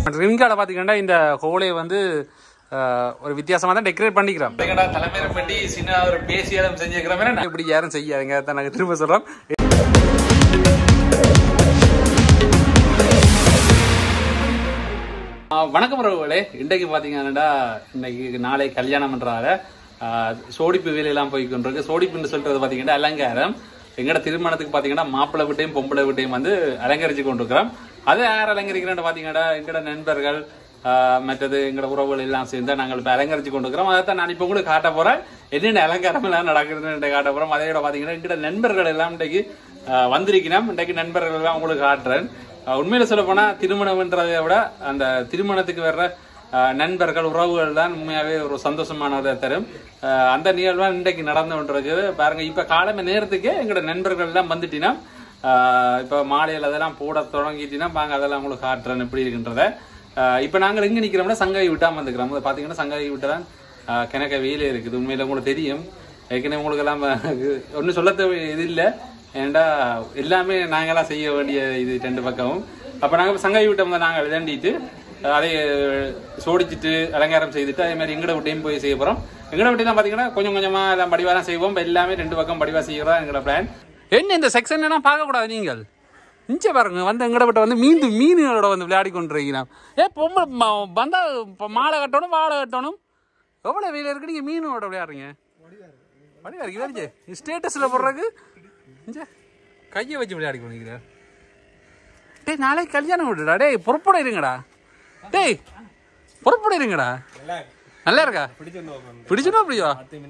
ரிங்கால பாத்தீங்கன்னா இந்த ஹோலே வந்து ஒரு வித்தியாசமா தான் டெக்கரேட் பண்ணிக்கிறோம். தலைமையில பண்ணி சின்ன ஒரு பேசியாலும் செஞ்சுக்கிறோம். இப்படி யாரும் செய்யாதுங்க, தான் நாங்க திரும்ப சொல்றோம். வணக்கம் உறவுகளே, இன்றைக்கு பாத்தீங்கன்னா இன்னைக்கு நாளை கல்யாணம் பண்றாங்க. சோடிப்பு வேலையெல்லாம் போய்கொண்டிருக்கு. சோடிப்புன்னு சொல்றது பாத்தீங்கன்னா அலங்காரம். எங்கட திருமணத்துக்கு பாத்தீங்கன்னா மாப்பிள்ளை வீட்டையும் பொம்பளை வீட்டையும் வந்து அலங்கரிச்சு கொண்டிருக்கிறோம். அதை யார் அலங்கரிக்கிறோம் பாத்தீங்கன்னா எங்கட நண்பர்கள் மற்றது எங்கட உறவுகள் எல்லாம் சேர்ந்து நாங்கள் இப்ப அலங்கரிச்சு கொண்டிருக்கிறோம். அதைத்தான் நான் இப்ப உங்களுக்கு காட்ட போறேன். என்னென்ன அலங்காரம் எல்லாம் நடக்குதுன்னு காட்ட போறோம். அதையோட பாத்தீங்கன்னா எங்கட நண்பர்கள் எல்லாம் இன்றைக்கு வந்திருக்கிறோம். இன்றைக்கு நண்பர்கள் எல்லாம் உங்களுக்கு காட்டுறேன். உண்மையில சொல்ல போனா திருமணம்ன்றதை விட அந்த திருமணத்துக்கு வர்ற நண்பர்கள் உறவுகள் தான் உண்மையாவே ஒரு சந்தோஷமானதை தரும். அந்த நிகழ்வா இன்றைக்கு நடந்துருக்கு பாருங்க. இப்ப காலமே நேரத்துக்கு எங்களோட நண்பர்கள் எல்லாம் வந்துட்டீங்கன்னா இப்ப மாலையில் அதெல்லாம் போட தொடங்கிட்டீங்கன்னா பாங்க அதெல்லாம் உங்களுக்கு காட்டுறேன் எப்படி இருக்குன்றத. இப்ப நாங்கள் எங்க நிக்கிறோம்னா சங்காய் விட்டாம வந்துக்கிறோம். பாத்தீங்கன்னா சங்காய் விட்டுதான் கிணக்க வெயிலே இருக்குது. உண்மையில உங்களுக்கு தெரியும். ஏற்கனவே உங்களுக்கு எல்லாம் ஒன்னும் சொல்ல இது இல்லை. ஏன்டா எல்லாமே நாங்கெல்லாம் செய்ய வேண்டிய இது ரெண்டு பக்கமும். அப்ப நாங்க சங்காய் விட்டோம் தான் நாங்கள் விளையாண்டிட்டு அதை சோடிச்சுட்டு அலங்காரம் செய்துட்டு அதே மாதிரி எங்கட விட்டையும் போய் செய்ய போறோம். எங்கட விட்டு தான் பாத்தீங்கன்னா கொஞ்சம் கொஞ்சமா எல்லாம் படிவாரம் செய்வோம். எல்லாமே ரெண்டு பக்கம் படிவா செய்யறோம் எங்களோட பிளான். என்ன இந்த செக்ஷன் எல்லாம் பார்க்க கூடாது. நீங்கள் இஞ்ச பாருங்க வந்து எங்கட விட்ட வந்து மீன்களோட வந்து விளையாடி கொண்டிருக்கீங்க. பொம்பளை வந்தா மாலை கட்டணும் வாழை கட்டணும். எவ்வளவு வெயில இருக்கு, நீங்க மீனோட விளையாடுறீங்க. வடிவா இருக்கு ஸ்டேட்டஸ்ல போடுறதுக்கு கையை வச்சு விளையாடி கொண்டிருக்கிறார். டேய் நாளைக்கு கல்யாணம் விடுடா. டேய் பொறுப்போட இருங்கடா. டேய் பொறுப்போட இருங்கடா. நல்லா இருக்கா? பிடிச்சணும் அப்படியா?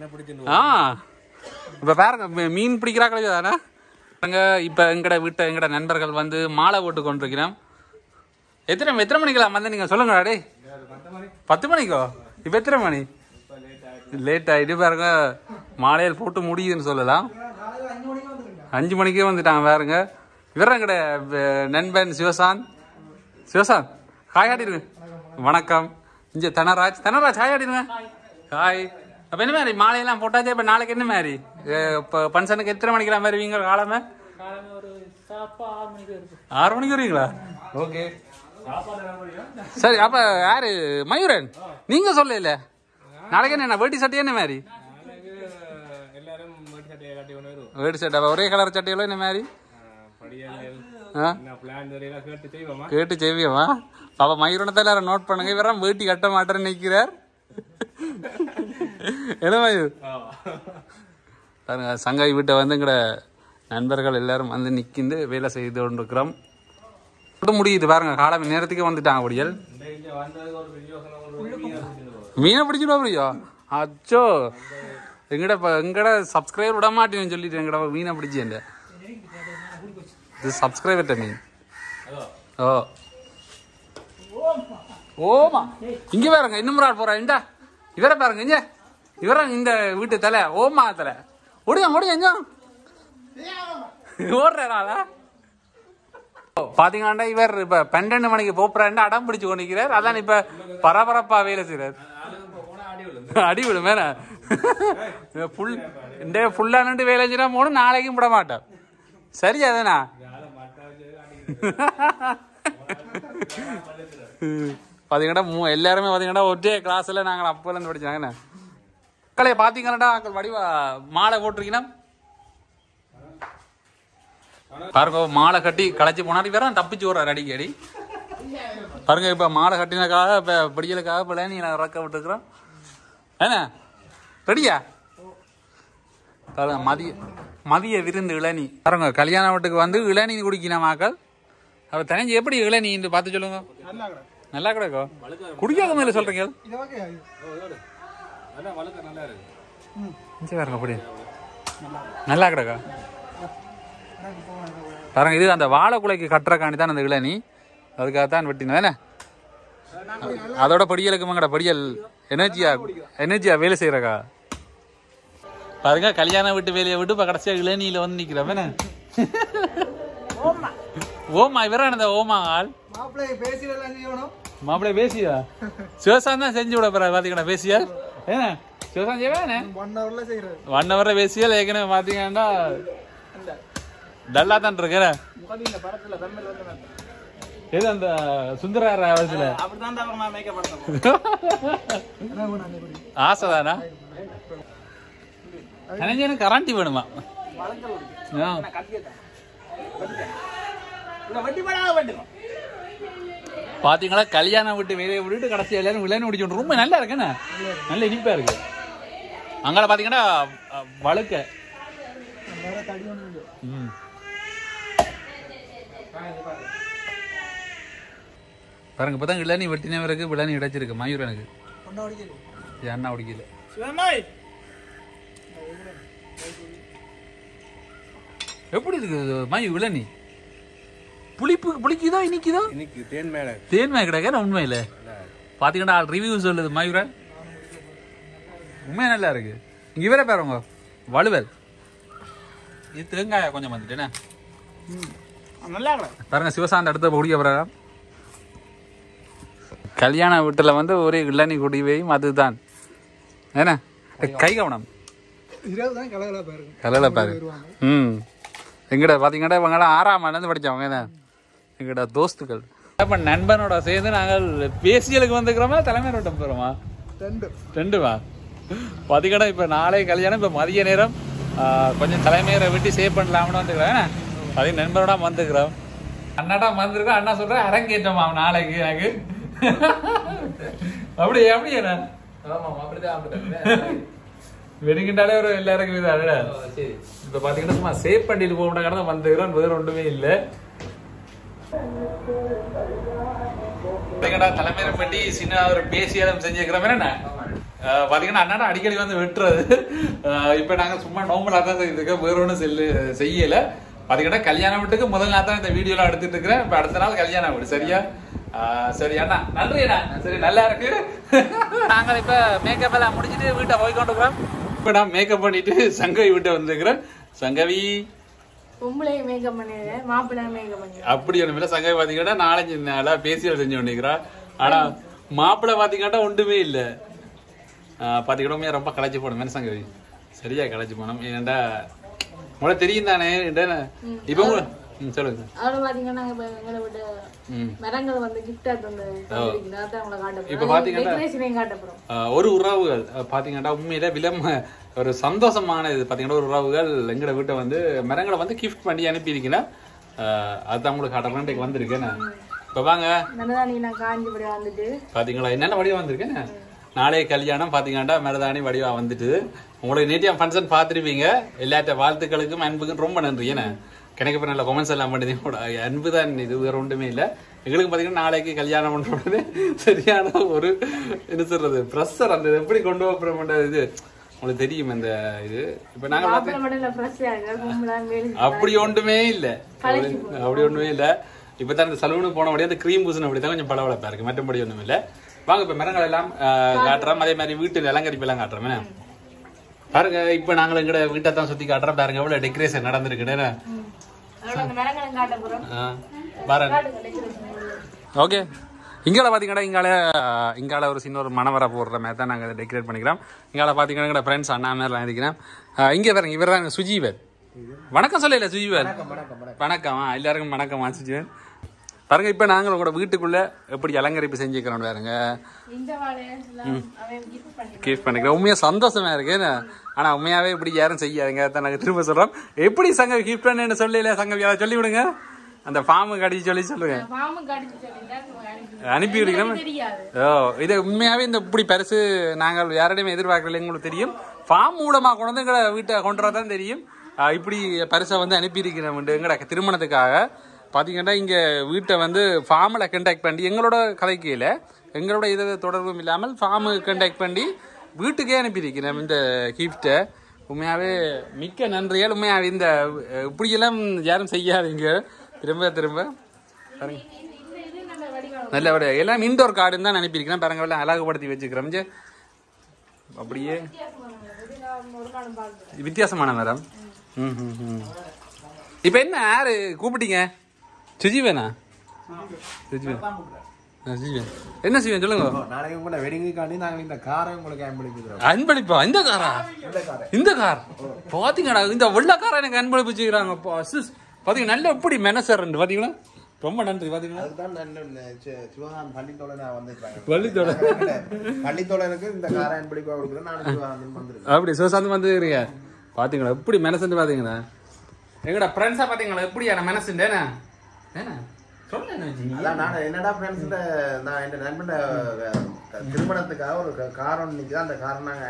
இப்ப பாருங்க மீன் பிடிக்கிறா கிடையாதானே. இப்ப எங்கட நண்பர்கள் வந்து மாலை போட்டு கொண்டிருக்கிறோம். எத்தனை மணிக்கெல்லாம் வந்து நீங்க சொல்லுங்கடா. டேய் 10 மணிக்கோ? இப்ப எத்தனை மணி? லேட் ஆயிட்டு பாருங்க. மாலையில் போட்டு முடியுதுன்னு சொல்லலாம். 5 மணிக்கே வந்துட்டாங்க பாருங்க. இவரங்கட நண்பன் சிவசாந்த் ஹாய் ஆடிடுங்க. வணக்கம். இங்க தனராஜ் ஹாய் ஆடிடுங்க. ஹாய். அப்ப என்ன மாதிரி மாலையெல்லாம் போட்டாச்சே. இப்ப நாளைக்கு என்ன மாதிரி பன்சனுக்கு எத்தனை மணிக்கெல்லாம் வருவீங்க? காலமே 6 மணிக்கு வருவீங்களா? ஓகே சரி. அப்ப யாரு மயூரன் நீங்க சொல்லல நாளைக்கு என்ன வேட்டி சட்டை என்ன மாதிரி? வேட்டி சட்டை ஒரே கலர் சட்டையில என்ன மாதிரி கேட்டு செய்வியமா? அப்ப மயூரனத்தை எல்லாரும் நோட் பண்ணுங்க. இவரெல்லாம் வேட்டி கட்ட மாட்டேன்னு நிக்கிறார். என்ன மயூர்? சங்காய் வீட்டை வந்து எங்கட நண்பர்கள் எல்லாரும் வந்து நிக்கிந்து வேலை செய்து கொண்டிருக்கிறோம். முடியுது பாருங்க. காலம் நேரத்துக்கே வந்துட்டாங்க. அப்படியல் மீனை பிடிச்சிடும் அப்படியோ? அச்சோ எங்கட சப்ஸ்கிரைபர் விட மாட்டேன்னு சொல்லிட்டு எங்கட மீனை பிடிச்சேன். இது சப்ஸ்கிரைபர் மீன். ஓ ஓமா இங்க பாருங்க. இன்னும் ஒரு ஆள் போறா. இண்டா இவரை பாருங்க. இங்க இவர இந்த வீட்டு தலை ஓமா தலை ஓடியா ஓடுறாரா? பாத்தீங்கன்னா இவர் இப்ப 12 மணிக்கு போறாரு. அடம் பிடிச்சு கொண்டிருக்கிறார். அதான் இப்ப பரபரப்பா வேலை செய்யறாரு. அடிவிடு மேல ஃபுல்லா நின்று வேலை செய்யறா போன நாளைக்கும் விட மாட்டேன். சரி அதனா பாத்தீங்கன்னா எல்லாருமே பாத்தீங்கன்னா ஒரே கிளாஸ்ல நாங்க அப்பல இருந்து படிச்சாங்க. மக்களே பாத்தீங்கன்னா வடிவா மாலை போட்டிருக்கீங்கன்னா பாருங்க. மாலை கட்டி களைச்சி போனாரு. வேற தப்பிச்சு வர்றாரு அடிக்கடி பாருங்க. இப்ப மாலை கட்டினக்காக இப்ப பிடிக்கலுக்காக இப்ப நீ நான் இறக்க விட்டுருக்கிறோம். என்ன ரெடியா பாருங்க. மதிய விருந்து இளநீ பாருங்க. கல்யாண வீட்டுக்கு வந்து இளநீ குடிக்கணும் மக்கள். அப்ப தனிஞ்சு எப்படி இளநீ பார்த்து சொல்லுங்க. நல்லா கிடக்கும். குடிக்காத மேல சொல்றீங்க. அப்படி நல்லா கிடக்கா பாருங்க. இது அந்த வாழை குலைக்கு கட்டுறக்காண்டி தான் அந்த இளநீ. அதுக்காகத்தான் வெட்டினேன். அதோட படியலுக்கு மங்கட படியல் எனர்ஜியா வேலை செய்யறக்கா பாருங்க. கல்யாண வீட்டு வேலையை விட்டு இப்ப கடைசியா இளநீல வந்து நிக்கிறவன ஓமா. இவரான ஓமா ஆள் மாப்பிள்ளை பேசியா? சிவசாந்த் தான் செஞ்சு விட போற பாத்தீங்கன்னா. பேசியா ஏன்னா சிவசாந்த் செய்வேன் 1 ஹவர்ல பேசியா? ஏற்கனவே பாத்தீங்கன்னா டல்லா தான் இருக்கிற ஏதோ அந்த சுந்தரார அவசில ஆசைதானா எனக்கு கராண்டி வேணுமா பாத்தீங்களா கல்யாணம் விட்டு வேலையை விட்டுட்டு கடைசி எல்லாரும் விளையாண்டு முடிச்சு ரொம்ப நல்லா இருக்குண்ணே நல்ல இனிப்பா இருக்கு அங்கே பாத்தீங்கன்னா வழுக்க பாருங்க இப்பதான் இளநீ வெட்டினே இருக்கு இளநீ கிடைச்சிருக்கு மயூர் எனக்கு என்ன பிடிக்கல எப்படி இருக்கு மயூர் இளநீ புளிக்குதோ இனிக்குதோ தேன்மை கிடைக்க உண்மையில பாத்தீங்கன்னா ரிவ்யூ சொல்லுது மயூர உண்மையா நல்லா இருக்கு இங்க இவரே பாருங்க வலுவல் இது தேங்காயா கொஞ்சம் வந்துட்டேன்னா பாருங்க சிவசாந்த் அடுத்த குடிக்க போறாங்க கல்யாண வீட்டுல வந்து ஒரே இளநீ குடிவையும் அதுதான் ஏன்னா கை கவனம் கலல பாரு எங்கட பாத்தீங்கன்னா இவங்களாம் 6ஆம் ஆண்டுல படிச்சவங்க தான் எங்கட தோஸ்துக்கள் அப்ப நண்பனோட சேர்ந்து நாங்கள் பேசியலுக்கு வந்துக்கிறோமா தலைமையர் வட்டம் போறோமா ரெண்டுவா பாத்தீங்கன்னா இப்ப நாளை கல்யாணம் இப்ப மதிய நேரம் கொஞ்சம் தலைமையரை விட்டு சேவ் பண்ணலாம்னு வந்துக்கிறேன் அதே நண்பரோட வந்துக்கிறோம் அண்ணாடா வந்துருக்கோம் அண்ணா சொல்ற அரங்கேற்றமா நாளைக்கு எனக்கு அப்படி அப்படி என்ன வெடிக்கிட்டாலே ஒரு எல்லாருக்கும் இது இப்ப பாத்தீங்கன்னா சும்மா சேவ் பண்ணிட்டு போக மாட்டாங்க வந்துக்கிறோம் வேற ஒன்றுமே இல்லை தலைமையை பற்றி சின்ன ஒரு பேசியாலும் செஞ்சுக்கிறோம் என்ன பாத்தீங்கன்னா அண்ணாடா அடிக்கடி வந்து வெட்டுறது இப்ப நாங்க சும்மா நார்மலா தான் இதுக்கு வேற ஒன்றும் செய்யல பாத்தீங்கன்னா கல்யாண வீட்டுக்கு முதல் நாள் தான் இந்த வீடியோலாம் எடுத்துட்டு இருக்கிறேன் இப்ப அடுத்த நாள் கல்யாணம் வீடு சரியா சரி அண்ணா நன்றி அண்ணா சரி நல்லா இருக்கு நாங்கள் இப்ப மேக்கப் எல்லாம் முடிச்சுட்டு வீட்டை போய் கொண்டு போறோம் இப்ப நான் மேக்கப் பண்ணிட்டு சங்கவி வீட்டை வந்துருக்கிறேன் சங்கவி அப்படி ஒண்ணுமில்ல சங்கவி பாத்தீங்கன்னா 4-5 நாளா பேசியல் செஞ்சு கொண்டிருக்கிறா ஆனா மாப்பிள்ளை பாத்தீங்கன்னா ஒன்றுமே இல்ல பாத்தீங்கன்னா ரொம்ப களைச்சு போனோம் சங்கவி சரியா களைச்சு போனோம் ஏன்டா உங்களுக்கு தெரியும் தானே இப்ப சொல்லுங்க இப்ப பாத்தீங்கன்னா ஒரு உறவுகள் பாத்தீங்கன்னா உண்மையில ஒரு சந்தோஷமான இது பாத்தீங்கன்னா ஒரு உறவுகள் எங்கட வீட்டை வந்து மரங்களை வந்து கிஃப்ட் பண்ணி அனுப்பி இருக்கீங்கன்னா அதுதான் உங்களுக்கு கடற்கரைக்கு வந்திருக்கேன் இப்ப வாங்க பாத்தீங்களா என்னென்ன வடிவம் வந்திருக்கேன் நாளைய கல்யாணம் பாத்தீங்கன்னா மருதாணி வடிவா வந்துட்டு உங்களுக்கு நேற்றைய ஃபங்க்ஷன் பார்த்துருப்பீங்க எல்லாத்த வாழ்த்துக்களுக்கும் அன்புக்கும் ரொம்ப நன்றி ஏன்னா கிடைக்கப்ப நல்ல கொமெண்ட்ஸ் எல்லாம் பண்ணிட்டீங்க அன்பு தான் இது வேற ஒன்றுமே இல்லை எங்களுக்கு பாத்தீங்கன்னா நாளைக்கு கல்யாணம் பண்றது சரியான ஒரு என்ன சொல்றது ப்ரெஷர் அந்த எப்படி கொண்டு போற இது உங்களுக்கு தெரியும் இந்த இது இப்ப நாங்க அப்படி ஒன்றுமே இல்லை அப்படி ஒண்ணுமே இல்லை இப்பதான் இந்த சலூனுக்கு போன அப்படியே அந்த கிரீம் பூசன் அப்படித்தான் கொஞ்சம் பளபளப்பா இருக்கு மற்றபடி ஒண்ணும் இல்லை வாங்க இப்ப மரங்கள் எல்லாம் காட்டுறோம் அதே மாதிரி வீட்டு அலங்கரிப்பு எல்லாம் காட்டுறோம் பாருங்க இப்ப நாங்க எங்கட வீட்டை தான் சுத்தி காட்டுறோம் பாருங்க எவ்வளவு டெக்கரேஷன் நடந்திருக்கு ஓகே இங்கால பாத்தீங்கன்னா இங்கால ஒரு சின்ன ஒரு மணவரை போடுற மாதிரி தான் நாங்க டெக்கரேட் பண்ணிக்கிறோம் இங்கால பாத்தீங்கன்னா ஃப்ரெண்ட்ஸ் அண்ணா மாதிரி இருக்கிறேன் இங்க பாருங்க இவர் தான் சுஜீவர் வணக்கம் சொல்லல சுஜீவர் வணக்கம் எல்லாருக்கும் வணக்கம் சுஜீவர் பாருங்க இப்ப நாங்க உங்களோட வீட்டுக்குள்ள எப்படி அலங்கரிப்பு செஞ்சுக்கிறோம் பாருங்க கிஃப்ட் பண்ணிக்கிறோம் உண்மையா சந்தோஷமா இருக்கு ஆனா உண்மையாவே இப்படி யாரும் செய்யாதுங்க நாங்க திரும்ப சொல்றோம் எப்படி சங்க கிஃப்ட் பண்ணு சொல்லல சங்க சொல்லி விடுங்க அந்த ஃபார்ம் கடிச்சு சொல்லி சொல்லுங்க அனுப்பி விடுங்க இது உண்மையாவே இந்த இப்படி பரிசு நாங்கள் யாரிடையுமே எதிர்பார்க்கல உங்களுக்கு தெரியும் ஃபார்ம் மூலமா கொண்டு எங்களை வீட்டை கொண்டு வரதான் தெரியும் இப்படி பரிசை வந்து அனுப்பி இருக்கிறோம் எங்கட திருமணத்துக்காக பாத்தீங்கன்னா இங்க வீட்டை வந்து ஃபார்ம்ல கண்டாக்ட் பண்ணி எங்களோட கதைக்கையில எங்களோட இது தொடர்பும் இல்லாமல் ஃபார்மு கண்டாக்ட் பண்ணி வீட்டுக்கே அனுப்பியிருக்கிறேன் இந்த கிஃப்டை உண்மையாவே மிக்க நன்றியால் உண்மையாவே இந்த இப்படியெல்லாம் யாரும் செய்யாதீங்க திரும்ப திரும்ப நல்ல விட எல்லாம் இன்டோர் கார்டுன்னு தான் அனுப்பியிருக்கிறேன் பாருங்க எல்லாம் அழகுபடுத்தி வச்சுக்கிறோம் அப்படியே வித்தியாசமான மேடம் இப்ப என்ன யாரு கூப்பிட்டீங்க சுஜீவனா என்ன செய்வேன் சொல்லுங்க அன்பளிப்பா இந்த காரா இந்த கார் பாத்தீங்கடா இந்த வெள்ள காரை எனக்கு அன்பளிப்பு செய்யறாங்க பாத்தீங்க நல்ல எப்படி மெனசர் பாத்தீங்கன்னா ரொம்ப நன்றி. பாத்தீங்களா சிவகாந்த் பள்ளித்தோட நான் வந்துருக்காங்க. பள்ளித்தோடனுக்கு இந்த காராயன் பிடிப்பா கொடுக்குறேன். நான் சிவகாந்த் வந்துருக்கேன். அப்படி சிவசாந்த் வந்துருக்கீங்க. பாத்தீங்களா எப்படி மனசுன்னு பாத்தீங்களா? எங்கடா ஃப்ரெண்ட்ஸா பாத்தீங்களா எப்படியா மனசுன்னு என்னடா ஃப்ரெண்ட்ஸ் நான் என் நண்பன் திருமணத்துக்காக ஒரு காரணம் நிக்குது. அந்த காரணம் நாங்க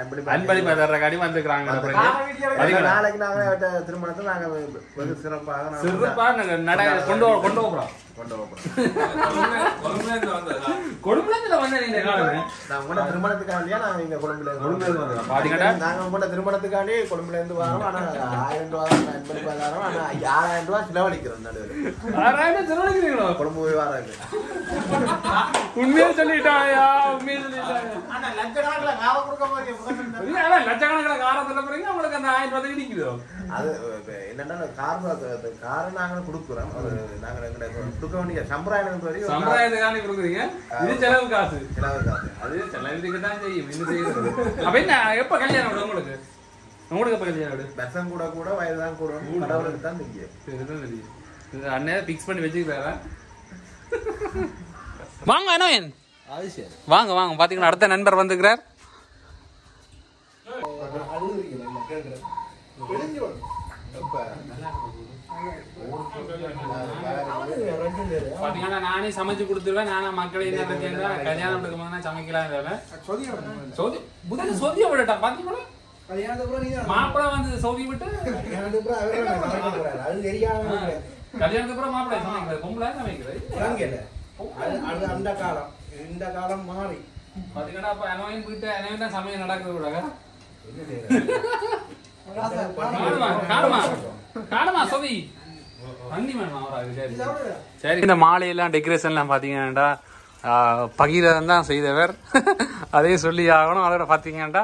நாளைக்கு நாங்க திருமணத்தை நாங்க வெகு சிறப்பாக கொண்டு போறோம். திருமணத்துக்காண்டியா நாங்க இங்க கொழும்புல நாங்க உங்களோட திருமணத்துக்காண்டி கொழும்புல இருந்து வரோம். ஆனா 1000 ரூபாய் நண்பருக்காக ஆனா 6000 ரூபாய் செலவழிக்கிறோம். நடுவில் 6000 செலவழிக்கிறீங்களா? கொழும்பு போய் வராங்க. உண்மையா சொல்லிட்டாயா? உண்மையா சொல்லிட்டாயா? லட்சக்கணக்கில் காரம் சொல்ல போறீங்க. உங்களுக்கு அந்த 1000 ரூபாய் இடிக்குதோ? அது என்னன்னா காரை நாங்க கொடுக்குறோம். நாங்க கொடுக்க வேண்டிய சம்பிரதாயத்துக்காண்டி கொடுக்குறீங்க. இது செலவு காசு. அது செலவுக்கு தான் செய்யும். என்ன செய்யுது? அப்ப என்ன எப்ப கல்யாணம் உங்களுக்கு? உங்களுக்கு எப்ப கல்யாணம்? வருஷம் கூட கூட வயது தான் கூட கடவுளுக்கு தான் தெரியும். அண்ணே பிக்ஸ் பண்ணி வச்சுக்கிறாரா? வாங்க அண்ணன், வாங்க வாங்க. பாத்தீங்கன்னா அடுத்த நண்பர் வந்துக்கிறார். பாத்தீங்கன்னா நானே சமைச்சு கொடுத்துருவேன். நானா மக்களை என்ன பிரச்சனை கல்யாணம் எடுக்கும் சமைக்கலாம். சொதிய விடட்டா பாத்தீங்களா? மாப்பிள்ளை வந்து சொதி விட்டு கல்யாணத்துக்கு அப்புறம் மாப்பிள்ளை சமைக்கிறது, பொம்பளை சமைக்கிறது. அந்த காலம் இந்த காலம் மாறி பாத்தீங்கன்னா அப்ப அனவன் வீட்டு அனவன் தான் சமையல் நடக்குது விடாங்க. சரி, இந்த மாலையெல்லாம் டெக்கரேஷன்லாம் பாத்தீங்கன்னா பகீரன் தான் செய்தவர். அதே சொல்லி ஆகணும். அதோட பாத்தீங்கன்னா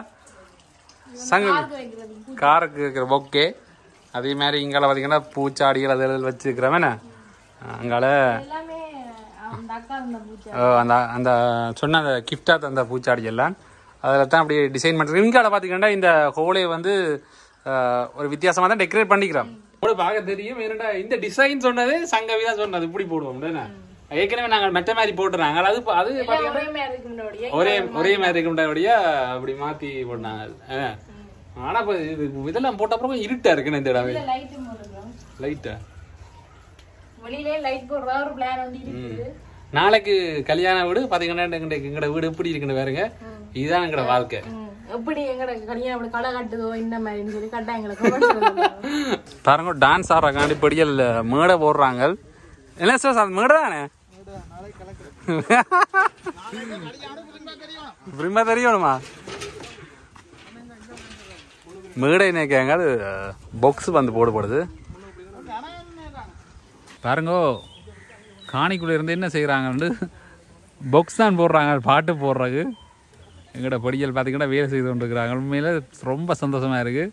காருக்கு இருக்கிற பொக்கே, அதே மாதிரி இங்கால பாத்தீங்கன்னா பூச்சாடிகள் அதில் வச்சிருக்கிறவன அங்கால அந்த அந்த சொன்ன அந்த கிஃப்டா தந்த பூச்சாடி எல்லாம் அதில் தான் அப்படியே டிசைன் பண்ணுறது. இங்கால பார்த்தீங்கன்னா இந்த ஹோலே வந்து ஒரு வித்தியாசமாக தான் டெக்கரேட் பண்ணிக்கிறோம். பார்க்க தெரியும். ஏன்னா இந்த டிசைன் சொன்னது சங்கவி தான் சொன்னது இப்படி போடுவோம். ஏற்கனவே நாங்கள் மெட்ட மாதிரி போட்டுறாங்க. அது பார்த்தீங்கன்னா ஒரே மாதிரி இருக்க முடியாதபடியா அப்படி மாற்றி போட்டாங்க. ஆனா இப்போ இது இதெல்லாம் போட்ட அப்புறம் இருட்டா இருக்குன்னு இந்த இடமே லைட்டா நாளைக்கு கல்யாண வீடு பாத்தீங்கன்னா எங்கட வீடு எப்படி இருக்குன்னு வேறுங்க. இதுதான் எங்கட வாழ்க்கை. எப்படி எங்கட கல்யாண களை கட்டுதோ இந்த மாதிரி சொல்லி கட்டா எங்களுக்கு பாருங்க. டான்ஸ் ஆடுறாங்க, படியல் மேடை போடுறாங்க. என்ன சார் மேடை தானே? பிரிமா தெரியணுமா? மேடை நினைக்காங்க. அது பாக்ஸ் வந்து போடப்படுது பாருங்க. காணிக்குள்ள இருந்து என்ன செய்யறாங்கன்னு பாக்ஸ் தான் போடுறாங்க, பாட்டு போடுறாங்க. எங்கட படியல் பார்த்தீங்கன்னா வேலை செய்து கொண்டு இருக்கிறாங்க. உண்மையில ரொம்ப சந்தோஷமா இருக்கு.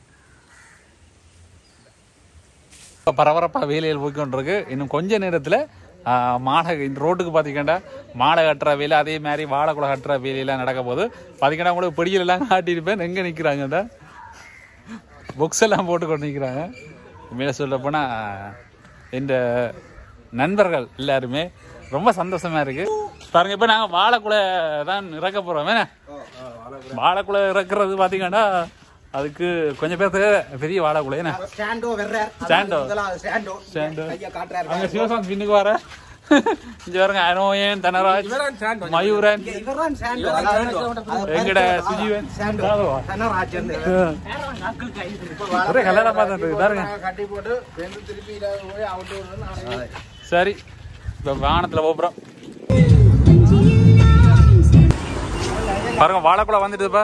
பரபரப்பா வேலையில் போய்கொண்டிருக்கு. இன்னும் கொஞ்ச நேரத்தில் மாலை இந்த ரோட்டுக்கு பார்த்தீங்கன்னா மாலை கட்டுற வேலை, அதே மாதிரி வாழைக்குலை கட்டுற வேலையெல்லாம் நடக்க போது. பார்த்தீங்கன்னா உங்களுக்கு படியல் எல்லாம் காட்டியிருப்பேன். எங்கே நிற்கிறாங்கடா புக்ஸ் எல்லாம் போட்டு கொண்டு நிற்கிறாங்க. உண்மையில சொல்ல போனால் இந்த நண்பர்கள் எல்லாருமே ரொம்ப சந்தோஷமா இருக்கு. பாருங்க, இப்போ நாங்கள் வாழைக்குலை தான் இறக்க போறோம். வாழைக்குலை இறக்குறது பார்த்தீங்கன்னா அதுக்கு கொஞ்சம் பேருக்கு பெரிய வாழைக்குலை. அங்கே சிவசாந்த் பின்னுக்கு வர இங்க பாருங்க. அனோயன், தனராஜ், மயூரன், எங்கட சுஜீவன் ஒரே கல்யாணம் பார்த்துட்டு பாருங்க. சரி, இப்போ வாகனத்தில் போகிறோம். பாருங்க வாழைக்குலை வந்துட்டுப்பா.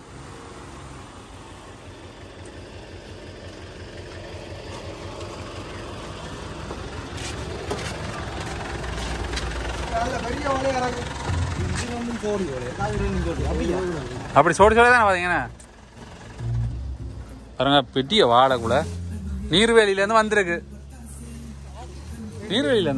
அப்படி சோடி சோடி தானே பாத்தீங்கன்னா பாருங்க. பெட்டிய வாழைக்குலை நீர்வேலியிலேருந்து வந்திருக்கு. நீர்வேலியில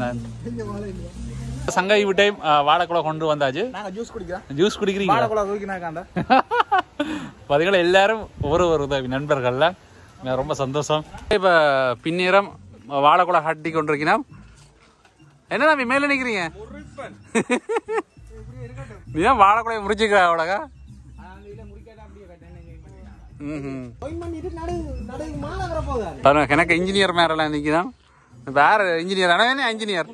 சங்கை விட்டே வாழைக்குலை கொண்டு வந்தாச்சு. ஜூஸ் குடிக்கிறீங்க பாத்தீங்களா? எல்லாரும் ஒரு நண்பர்கள்ல ரொம்ப சந்தோஷம். இப்ப பின்னேரம் வாழைக்குலை கட்டி கொண்டிருக்கணும். என்ன தம்பி மேல நிக்கிறீங்க? நீ ஏன் வாழக்கூட முடிச்சுக்க அவ்வளோக்கா? எனக்கு இன்ஜினியர் மேரெல்லாம் நிற்கிதான். வேற இன்ஜினியர் ஆனால் என்ன இன்ஜினியர்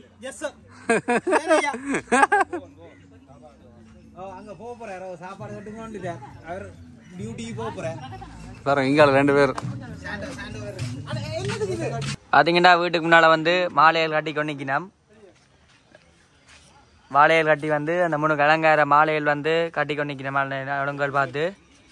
இங்கால 2 பேர் பார்த்தீங்கன்னா வீட்டுக்கு முன்னால் வந்து மாலைகள் கட்டி கொண்டிருக்கணும். மாலைகள் கட்டி வந்து அந்த 3 கலங்கார மாலைகள் வந்து கட்டி கொண்டிருக்கணும். ஒழுங்கல் பார்த்து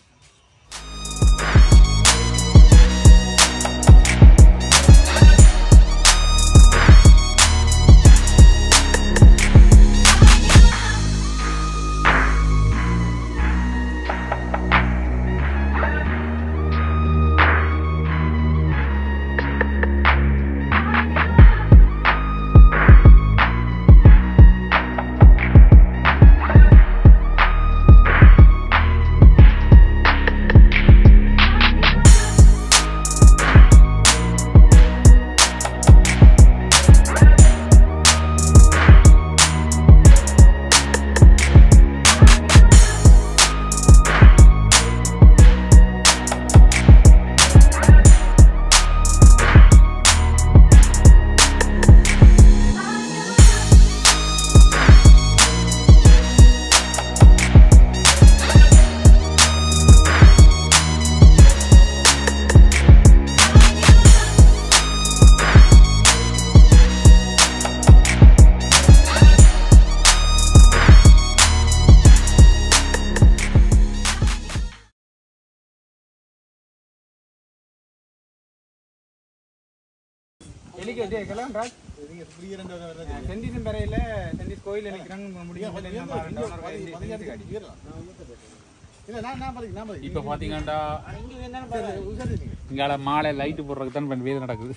இப்ப பாத்தீங்கன்னா இங்கால மாலை லைட்டு போடுறதுக்கு தான் வேலை நடக்குது.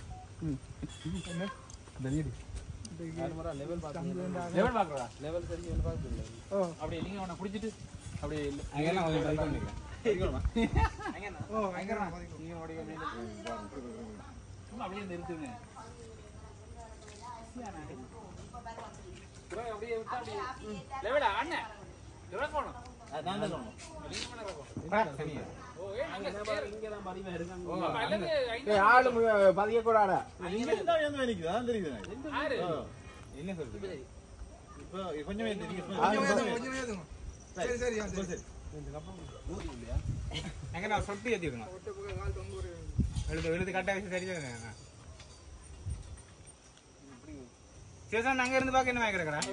அப்படியே நீங்க அவனை குடிச்சிட்டு அப்படியே அப்படியே நிறுத்துங்க. அப்படியே விட்டா அப்படியே அண்ணன் போகணும். சொட்டு ஏற்றிக்கணும். எழுது கட்டாய சரியா சேசான் அங்க இருந்து பாக்க என்ன வாங்கிக்கிறேன்.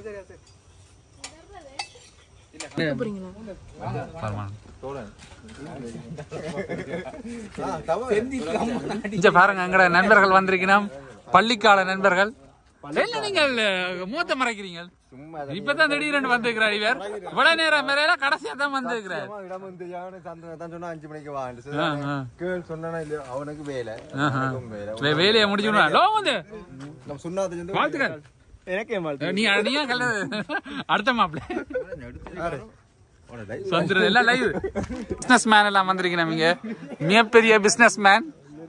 பாருங்க எங்கட நண்பர்கள் வந்திருக்கணும். பள்ளிக்கால நண்பர்கள். நீங்கள் மூத்த மறைக்கிறீங்க. இப்பதான் திடீர்னு வந்திருக்கிறார். இவர் இவ்வளவு நேரம் மேல கடைசியா தான் வந்திருக்கிறார். 5 மணிக்கு அவனுக்கு வேலையை முடிச்சுடுவான். வாழ்த்துக்கள். நீ அடுத்த மாப்பிள்ள எல்லாம் லைவ் பிசினஸ் மேன் எல்லாம் வந்திருக்கீங்க. இங்க மிகப்பெரிய பிசினஸ் மேன்.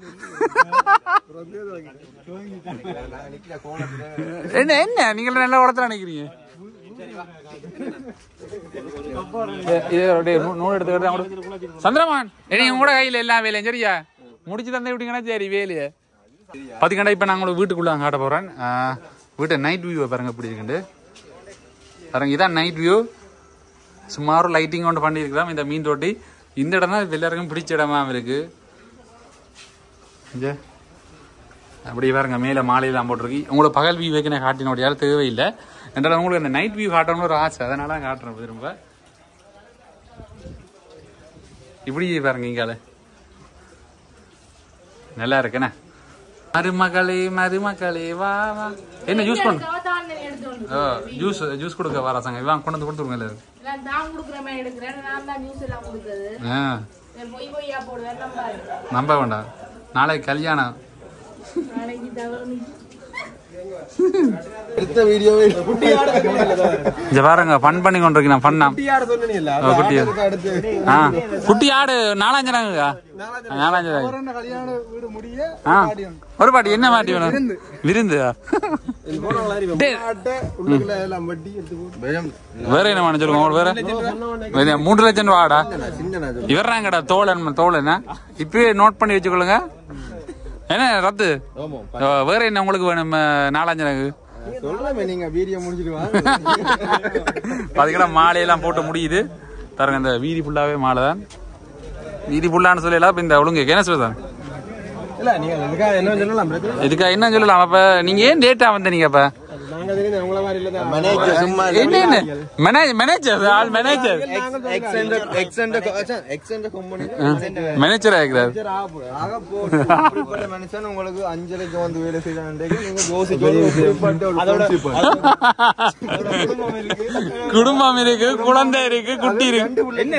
என்ன என்ன நீங்க நல்ல உடத்துல நினைக்கிறீங்க. நூல் எடுத்துக்கிட்டு சந்திரமான் நீங்க கூட கையில எல்லாம் வேலையும் சரியா முடிச்சு தந்து விட்டீங்கன்னா சரி வேலையை பாத்தீங்கன்னா. இப்ப நாங்க வீட்டுக்குள்ள காட்ட போறேன். வீட்டை நைட் வியூவை பாருங்க எப்படி இருக்குண்டு பாருங்க. இதான் நைட் வியூ. சுமார் லைட்டிங் கொண்டு பண்ணிருக்கலாம். இந்த மீன் தொட்டி இந்த இடம் தான் எல்லாருக்கும் பிடிச்ச இடமா இருக்கு. அப்படி பாருங்க மேல மாலையெல்லாம் போட்டிருக்கு. உங்களுக்கு பகல் வியூ வைக்க நான் காட்டினோட யாரும் தேவையில்லை என்றாலும் உங்களுக்கு அந்த நைட் வியூ காட்டணும்னு ஒரு ஆசை. அதனால காட்டுறேன் திரும்ப. இப்படி பாருங்க இங்கால நல்லா இருக்குண்ணே. மருமகளே மருமகளே வா வா. என்ன ஜூஸ் பண்ணு. ஜூஸ் கொடுக்க வராங்க. இவன் கொண்டு வந்து கொடுத்துருங்க எல்லாரும். நம்ப வேண்டாம். நாளைக்கு கல்யாணம். பாருங்க ஃபன் பண்ணி கொண்டிருக்கேன் ஃபன்னா குட்டி ஆடு 4-5 ஒரு பாட்டி என்ன மாட்டி வேணும் விருந்து வேற என்ன வேணும் சொல்லுங்க வேற 3 லட்சம் ரூபாடா இவர்றாங்கடா தோல் என்ன இப்பயே நோட் பண்ணி வச்சுக்கொள்ளுங்க என்ன ரத்து வேற என்ன உங்களுக்கு வேணும் 4-5 பாத்தீங்கன்னா மாலையெல்லாம் போட்டு முடியுது பாருங்க இந்த வீதி ஃபுல்லாவே மாலை தான் வீதி ஃபுல்லான்னு சொல்லலாம் இப்ப இந்த ஒழுங்கு என்ன சொல்லுதான் இதுக்கா என்ன சொல்லலாம் அப்ப நீங்க ஏன் லேட்டா வந்தீங்க அப்ப மேனேஜர் ஆகிறார் உங்களுக்கு 5 வந்து வேலை செய்யறாங்க குடும்பம் இருக்கு குழந்தை இருக்கு குட்டி இருக்கு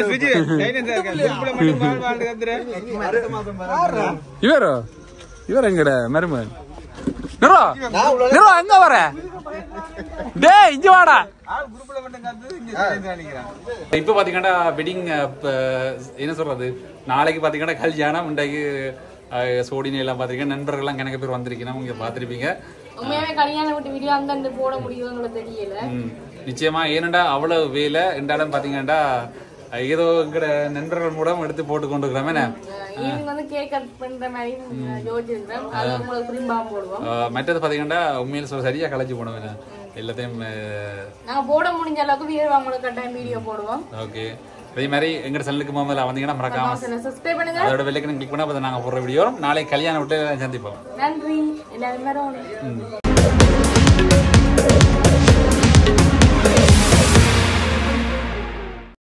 இவர் எங்கட மருமகன் எங்க வர டேய் இங்க வாடா இப்ப பாத்தீங்கன்னா வெட்டிங் என்ன சொல்றது நாளைக்கு பாத்தீங்கன்னா கல்யாணம் இன்றைக்கு சோடினி எல்லாம் பாத்தீங்கன்னா நண்பர்கள் எல்லாம் கணக்கு பேர் வந்திருக்கீங்க நீங்க பாத்திருப்பீங்க நிச்சயமா ஏனண்டா அவ்வளவு வேலை என்றாலும் பாத்தீங்கன்னா ஏதோ எங்கட நண்பர்கள் மூலம் எடுத்து போட்டு கொண்டு இருக்கிறோமே மற்றது பாத்தீங்கன்னா உண்மையில சொல்ல சரியா கலைச்சு போனோம் எல்லாத்தையும் போட முடிஞ்ச அளவுக்கு ஓகே அதே மாதிரி எங்க சேனலுக்கு முதல்ல வந்தீங்கன்னா மறக்காம சப்ஸ்கிரைப் பண்ணுங்க அதோட பெல் ஐகானை கிளிக் பண்ணா நாங்க போடுற வீடியோ நாளைக்கு கல்யாண விட்டு சந்திப்போம் நன்றி எல்லாரும்